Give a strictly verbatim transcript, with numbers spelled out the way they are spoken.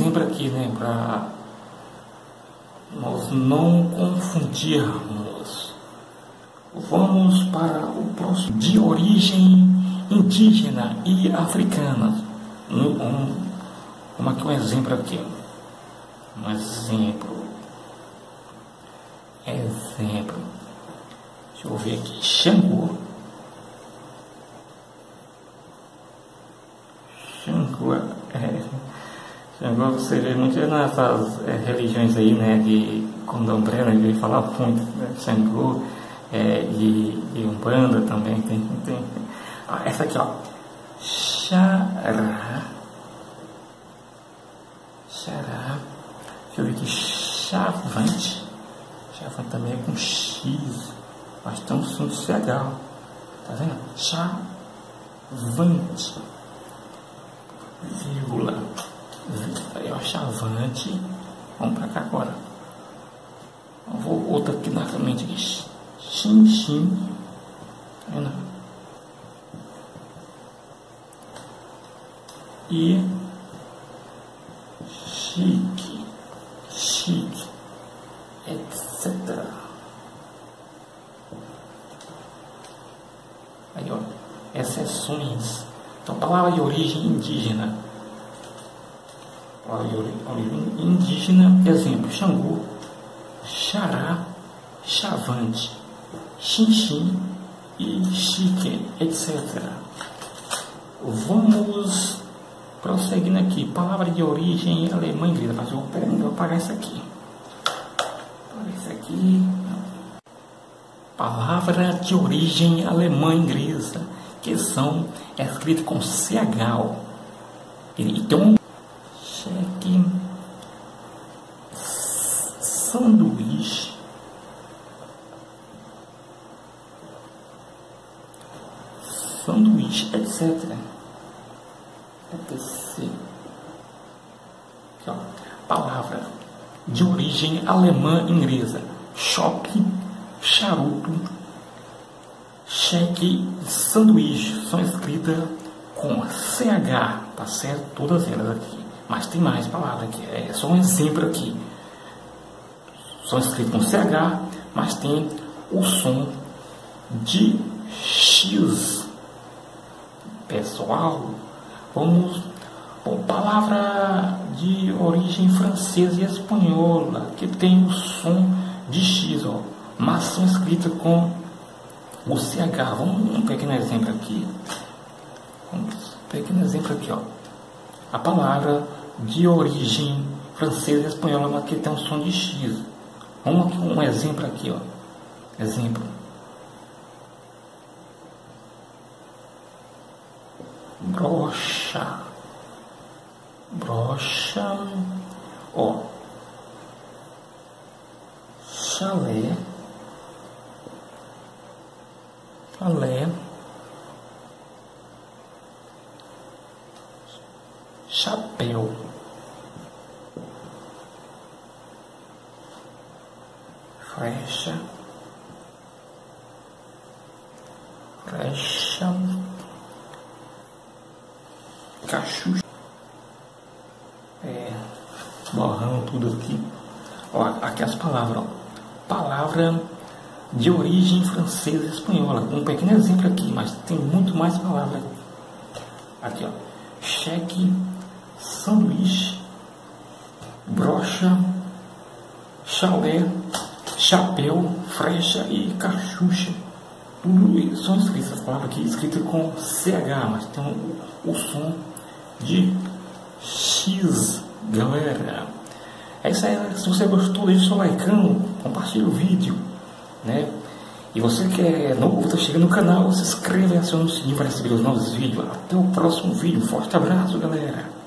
exemplo aqui, né, para nós não confundirmos. Vamos para o próximo, de origem indígena e africana. Um, um, como aqui um exemplo aqui. Um exemplo. Exemplo. Deixa eu ver aqui. Xangô. Xangô é, Xangô você vê muito nessas é, religiões aí, né, de candomblé, né, ele fala muito, né, Xangô, é, de, de Umbanda também tem, tem. Ah, essa aqui, ó, Xará, Xará, deixa eu ver aqui, Chavante, Chavante também é com X, mas tem um som de C H, tá vendo? Chavante, vírgula, aí ó, Chavante, vamos pra cá agora, eu vou outra aqui na mente aqui, Xin, Xin, tá vendo? E chique, chique, etcétera. Aí ó, exceções. Então, palavra de origem indígena. Palavra de origem indígena, exemplo, Xangô, Xará, Chavante, Xinxim e Chique, etcétera. Vamos prosseguindo aqui. Palavra de origem alemã e inglesa. Mas eu vou apagar isso aqui. Apagar isso aqui. Palavra de origem alemã e inglesa, que são escritas com C H. Ó. E tem um cheque, sanduíche, sanduíche, etcétera. Aqui, ó, palavra de origem alemã e inglesa: choque, charuto, cheque, sanduíche. São escritas com C H, tá certo? Todas elas aqui. Mas tem mais palavras aqui. É só um exemplo aqui. São escritas com C H, mas tem o som de X. Pessoal, vamos por palavra de origem francesa e espanhola, que tem o som de X, ó, mas são escritas com o C H. Vamos um pequeno exemplo aqui. Um pequeno exemplo aqui, ó. A palavra de origem francesa e espanhola, mas que tem um som de X. Vamos aqui um exemplo aqui, ó. Exemplo. Brocha, brocha, ó, chalé, chalé, chapéu, frecha, frecha, cachucha, é, borrando tudo aqui. Ó, aqui as palavras, ó. Palavra de origem francesa e espanhola. Um pequeno exemplo aqui, mas tem muito mais palavras. Aqui, ó. Cheque, sanduíche, brocha, chalé, chapéu, frecha e cachucha. Tudo isso são escritas, as palavras aqui escritas com C H, mas tem o, o som de X, galera. É isso aí, se você gostou, deixa o seu like, compartilha o vídeo, né? E você que é novo, está chegando no canal, se inscreva e acione o sininho para receber os novos vídeos. Até o próximo vídeo, forte abraço, galera.